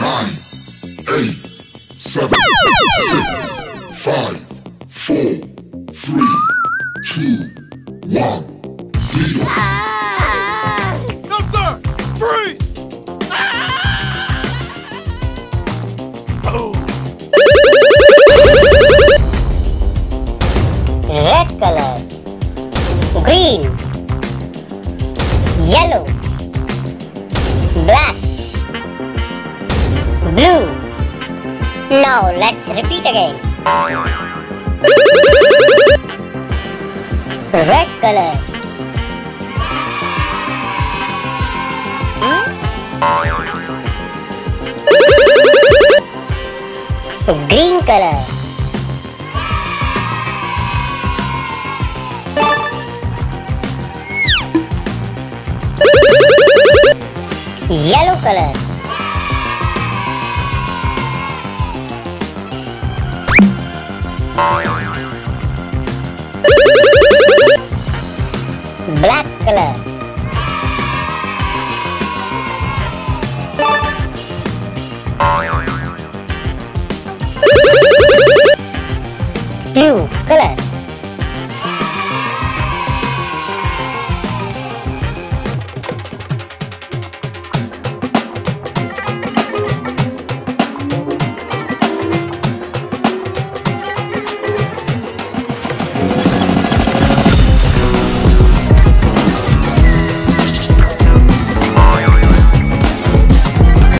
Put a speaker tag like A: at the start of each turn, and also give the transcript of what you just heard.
A: 9, 8, 7, 6, 5, 4, 3, 2, 1, 0.
B: No, sir! Freeze! Oh.
C: Red color, green, yellow, black, blue. Now let's repeat again. Red color, green color, yellow color, black color, blue.